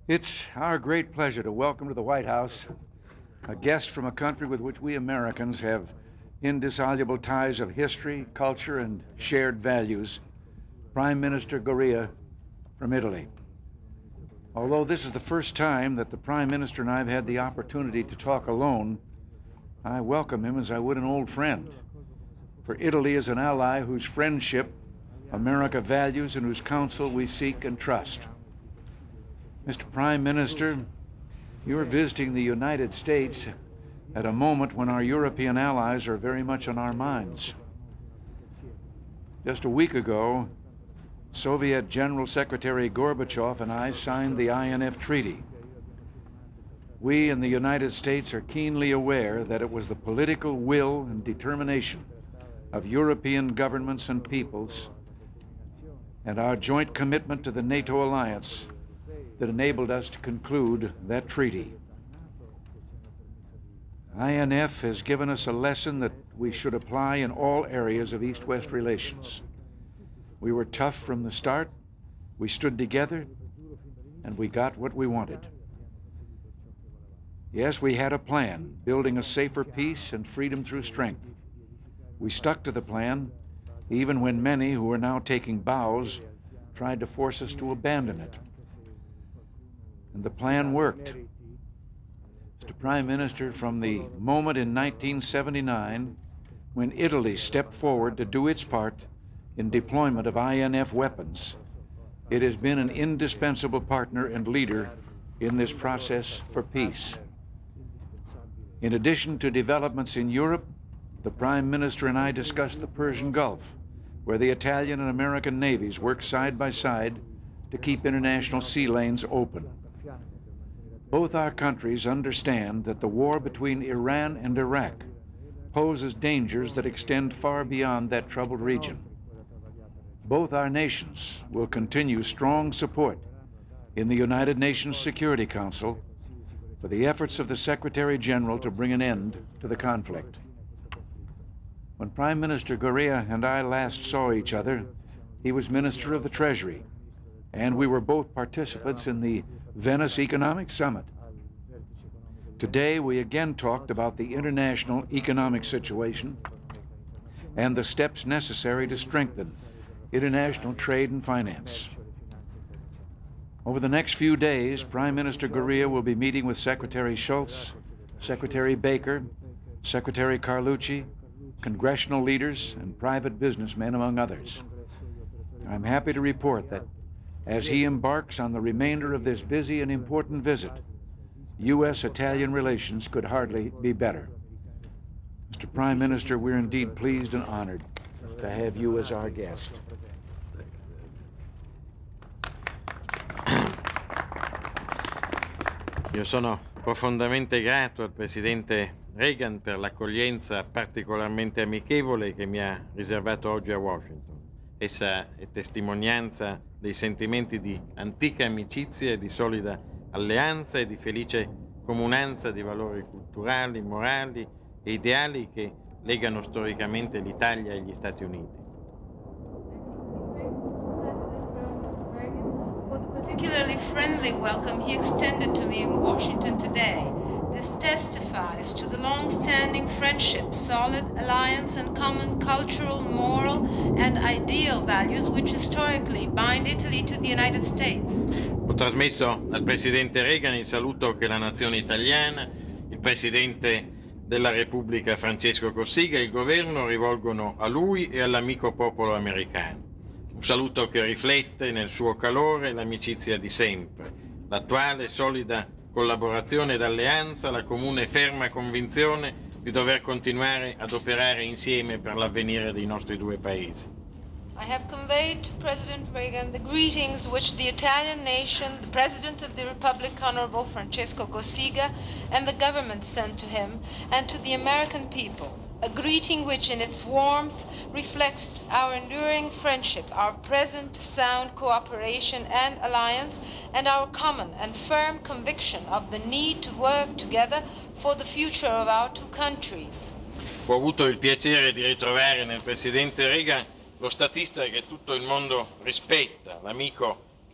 It's our great pleasure to welcome to the White House a guest from a country with which we Americans have indissoluble ties of history, culture, and shared values, Prime Minister Goria from Italy. Although this is the first time that the Prime Minister and I have had the opportunity to talk alone, I welcome him as I would an old friend. For Italy is an ally whose friendship America values and whose counsel we seek and trust. Mr. Prime Minister, you're visiting the United States at a moment when our European allies are very much on our minds. Just a week ago, Soviet General Secretary Gorbachev and I signed the INF Treaty. We in the United States are keenly aware that it was the political will and determination of European governments and peoples and our joint commitment to the NATO alliance that enabled us to conclude that treaty. INF has given us a lesson that we should apply in all areas of East-West relations. We were tough from the start, we stood together, and we got what we wanted. Yes, we had a plan, building a safer peace and freedom through strength. We stuck to the plan, even when many who are now taking bows tried to force us to abandon it. And the plan worked. Mr. Prime Minister, from the moment in 1979 when Italy stepped forward to do its part in deployment of INF weapons, it has been an indispensable partner and leader in this process for peace. In addition to developments in Europe, the Prime Minister and I discussed the Persian Gulf, where the Italian and American navies work side by side to keep international sea lanes open. Both our countries understand that the war between Iran and Iraq poses dangers that extend far beyond that troubled region. Both our nations will continue strong support in the United Nations Security Council for the efforts of the Secretary General to bring an end to the conflict. When Prime Minister Goria and I last saw each other, he was Minister of the Treasury, and we were both participants in the Venice Economic Summit. Today, we again talked about the international economic situation and the steps necessary to strengthen international trade and finance. Over the next few days, Prime Minister Goria will be meeting with Secretary Shultz, Secretary Baker, Secretary Carlucci, congressional leaders, and private businessmen, among others. I'm happy to report that as he embarks on the remainder of this busy and important visit, U.S.-Italian relations could hardly be better. Mr. Prime Minister, we're indeed pleased and honored to have you as our guest. Io sono profondamente grato al Presidente Reagan per l'accoglienza particolarmente amichevole che mi ha riservato oggi a Washington. Essa è testimonianza dei sentimenti di antica amicizia, di solida alleanza e di felice comunanza di valori culturali, morali e ideali che legano storicamente l'Italia e gli Stati Uniti. Particularly friendly welcome he extended to me in Washington today. This testifies to the long-standing friendship, solid alliance, and common cultural, moral, and ideal values which historically bind Italy to the United States. Ho trasmesso al Presidente Reagan il saluto che la nazione italiana, il Presidente della Repubblica Francesco Cossiga e il Governo rivolgono a lui e all'amico popolo americano. Un saluto che riflette nel suo calore l'amicizia di sempre, l'attuale solida collaborazione ed alleanza, la comune e ferma convinzione di dover continuare ad operare insieme per l'avvenire dei nostri due paesi. I have conveyed to President Reagan the greetings which the Italian nation, the President of the Republic, Honorable Francesco Cossiga, and the government sent to him and to the American people. A greeting which in its warmth reflects our enduring friendship, our present sound cooperation and alliance, and our common and firm conviction of the need to work together for the future of our two countries. Ho avuto il piacere di ritrovare nel Presidente Reagan lo statista che tutto il mondo rispetta, l'amico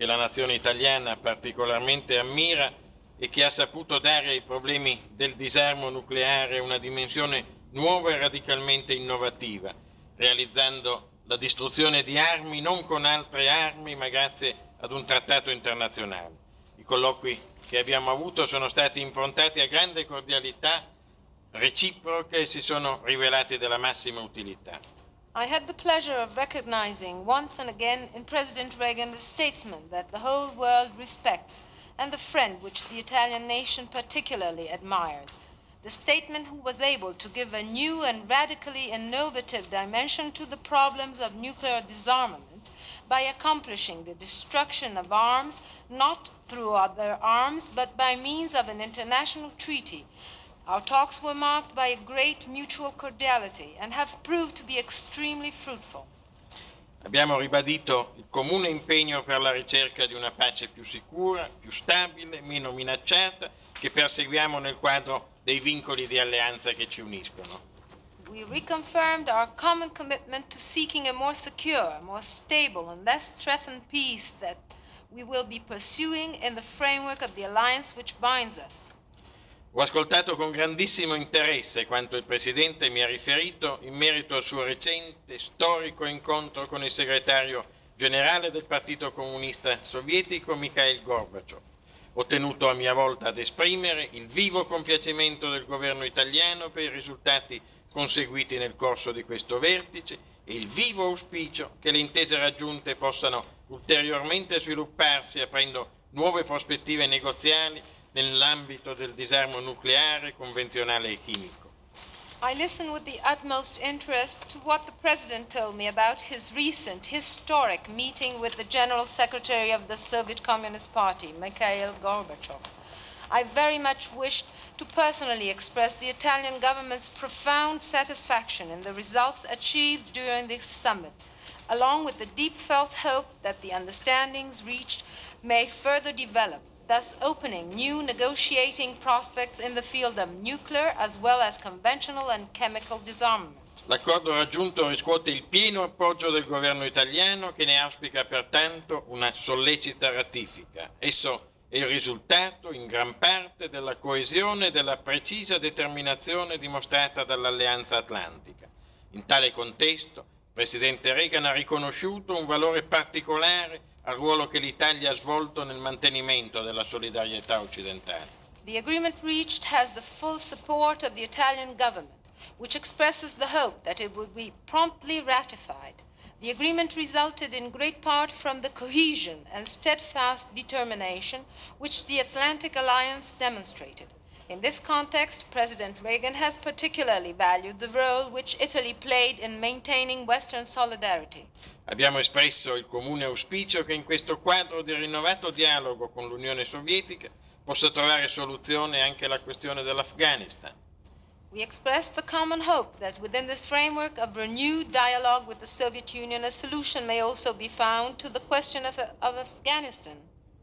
che la nazione italiana particolarmente ammira e che ha saputo dare ai problemi del disarmo nucleare una dimensione nuova e radicalmente innovativa, realizzando la distruzione di armi non con altre armi ma grazie ad un trattato internazionale. I colloqui che abbiamo avuto sono stati improntati a grande cordialità reciproca e si sono rivelati della massima utilità. I had the pleasure of recognizing once and again in President Reagan the statesman that the whole world respects and the friend which the Italian nation particularly admires. The statesman who was able to give a new and radically innovative dimension to the problems of nuclear disarmament by accomplishing the destruction of arms not through other arms but by means of an international treaty. Our talks were marked by a great mutual cordiality and have proved to be extremely fruitful. Abbiamo ribadito il comune impegno per la ricerca di una pace più sicura, più stabile, meno minacciata, che perseguiamo nel quadro dei vincoli di alleanza che ci uniscono. We reconfirmed our common commitment to seeking a more secure, more stable and less threatened peace that we will be pursuing in the framework of the alliance which binds us. Ho ascoltato con grandissimo interesse quanto il Presidente mi ha riferito in merito al suo recente storico incontro con il segretario generale del Partito Comunista Sovietico Mikhail Gorbaciov. Ho tenuto a mia volta ad esprimere il vivo compiacimento del governo italiano per i risultati conseguiti nel corso di questo vertice e il vivo auspicio che le intese raggiunte possano ulteriormente svilupparsi aprendo nuove prospettive negoziali nell'ambito del disarmo nucleare, convenzionale e chimico. I listened with the utmost interest to what the President told me about his recent historic meeting with the General Secretary of the Soviet Communist Party, Mikhail Gorbachev. I very much wished to personally express the Italian government's profound satisfaction in the results achieved during this summit, along with the deep-felt hope that the understandings reached may further develop, thus opening new negotiating prospects in the field of nuclear as well as conventional and chemical disarmament. L'accordo raggiunto riscuote il pieno appoggio del governo italiano che ne auspica pertanto una sollecita ratifica. Esso è il risultato in gran parte della coesione e della precisa determinazione dimostrata dall'Alleanza Atlantica. In tale contesto, il Presidente Reagan ha riconosciuto un valore particolare al ruolo che l'Italia ha svolto nel mantenimento della solidarietà occidentale. The agreement reached has the full support of the Italian government, which expresses the hope that it will be promptly ratified. The agreement resulted in great part from the cohesion and steadfast determination which the Atlantic Alliance demonstrated. In this context, President Reagan has particularly valued the role which Italy played in maintaining Western solidarity. Abbiamo espresso il comune auspicio che in questo quadro di rinnovato dialogo con l'Unione Sovietica possa trovare soluzione anche la questione dell'Afghanistan. We expressed the common hope that within this framework of renewed dialogue with the Soviet Union, a solution may also be found to the question of Afghanistan.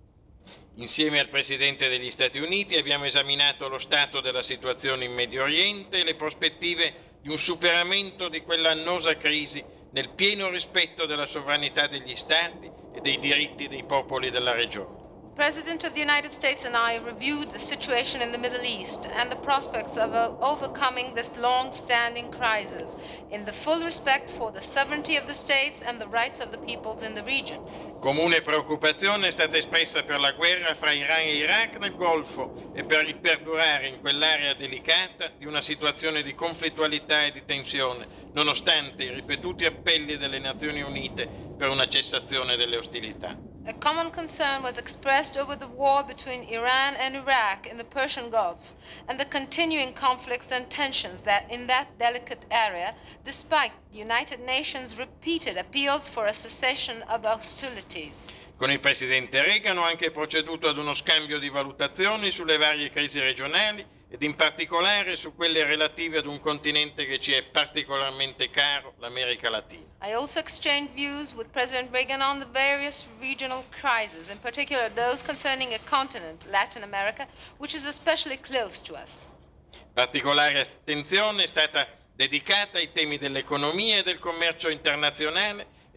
Insieme al Presidente degli Stati Uniti abbiamo esaminato lo stato della situazione in Medio Oriente e le prospettive di un superamento di quella annosa crisi nel pieno rispetto della sovranità degli Stati e dei diritti dei popoli della regione. The President of the United States and I reviewed the situation in the Middle East and the prospects of overcoming this long-standing crisis in the full respect for the sovereignty of the states and the rights of the peoples in the region. Comune preoccupazione è stata espressa per la guerra fra Iran e Iraq nel Golfo e per il perdurare in quell'area delicata di una situazione di conflittualità e di tensione, nonostante i ripetuti appelli delle Nazioni Unite per una cessazione delle ostilità. A common concern was expressed over the war between Iran and Iraq in the Persian Gulf and the continuing conflicts and tensions that in that delicate area, despite the United Nations' repeated appeals for a cessation of hostilities. Con il Presidente Reagan ho anche proceduto ad uno scambio di valutazioni sulle varie crisi regionali ed in particolare su quelle relative ad un continente che ci è particolarmente caro, l'America Latina. I also exchanged views with President Reagan on the various regional crises, in particular those concerning a continent, Latin America, which is especially close to us. Particolare attenzione è stata dedicata ai temi dell'economia e del commercio internazionale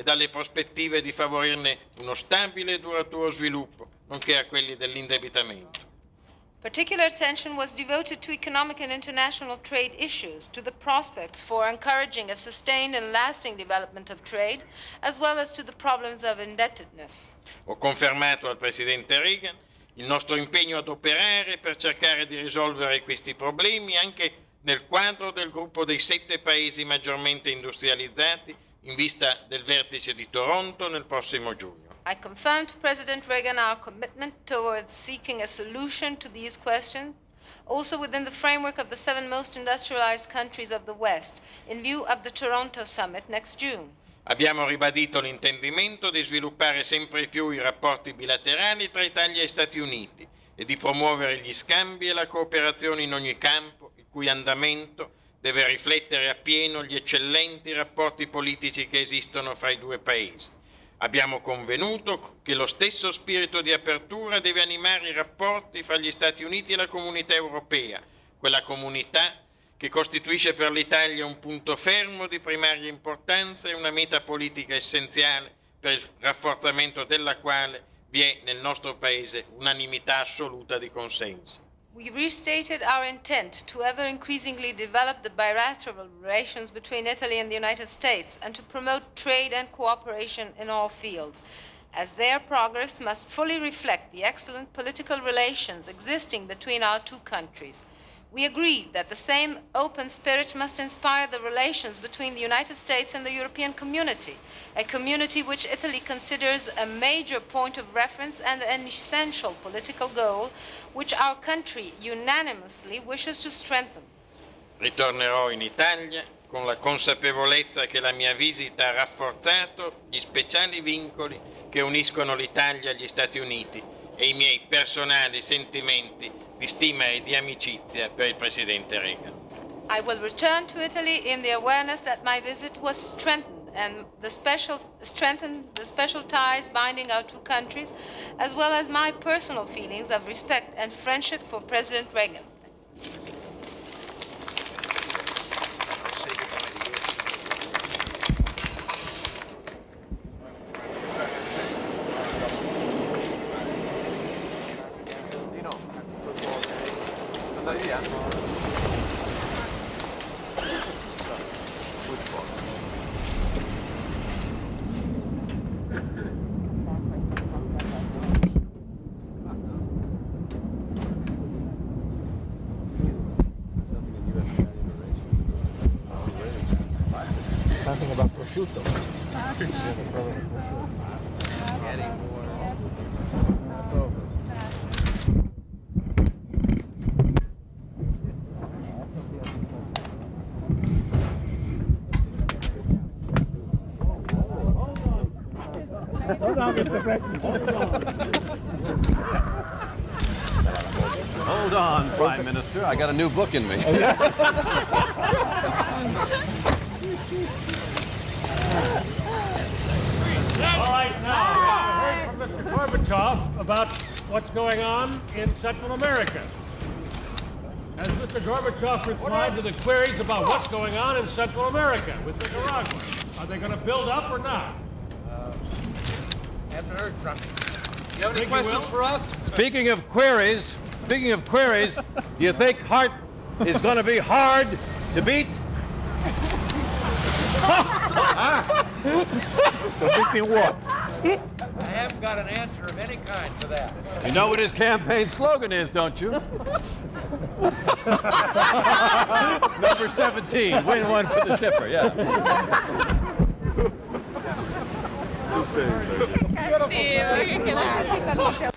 e dalle prospettive di favorirne uno stabile e duraturo sviluppo, nonché a quelli dell'indebitamento. Particular attention was devoted to economic and international trade issues, to the prospects for encouraging a sustained and lasting development of trade, as well as to the problems of indebtedness. Ho confermato al Presidente Reagan il nostro impegno ad operare per cercare di risolvere questi problemi anche nel quadro del gruppo dei 7 paesi maggiormente industrializzati in vista del vertice di Toronto nel prossimo giugno. I confirmed to President Reagan our commitment towards seeking a solution to these questions, also within the framework of the 7 most industrialized countries of the West, in view of the Toronto summit next June. Abbiamo ribadito l'intendimento di sviluppare sempre più i rapporti bilaterali tra Italia e Stati Uniti e di promuovere gli scambi e la cooperazione in ogni campo, il cui andamento deve riflettere appieno gli eccellenti rapporti politici che esistono fra i 2 paesi. Abbiamo convenuto che lo stesso spirito di apertura deve animare i rapporti fra gli Stati Uniti e la comunità europea, quella comunità che costituisce per l'Italia un punto fermo di primaria importanza e una meta politica essenziale per il rafforzamento della quale vi è nel nostro Paese unanimità assoluta di consensi. We restated our intent to ever increasingly develop the bilateral relations between Italy and the United States and to promote trade and cooperation in all fields, as their progress must fully reflect the excellent political relations existing between our 2 countries. We agreed that the same open spirit must inspire the relations between the United States and the European community, a community which Italy considers a major point of reference and an essential political goal, which our country unanimously wishes to strengthen. Ritornerò in Italia con la consapevolezza che la mia visita ha rafforzato gli speciali vincoli che uniscono l'Italia agli Stati Uniti e i miei personali sentimenti di stima e di amicizia per il Presidente Reagan. I will return to Italy in the awareness that my visit was strengthened the special ties binding our 2 countries, as well as my personal feelings of respect and friendship for President Reagan. Something about prosciutto. Hold on, Mr. President. Hold on, Prime Minister. I got a new book in me. All right, now, I heard from Mr. Gorbachev about what's going on in Central America. Has Mr. Gorbachev replied to the queries about what's going on in Central America with Nicaragua? Are they going to build up or not? Haven't heard from you. You have any questions for us? Speaking of queries, do you think Hart is going to be hard to beat? Beat what? I haven't got an answer of any kind for that. You know what his campaign slogan is, don't you? Number 17, win one for the shipper, yeah. Cattivo, che la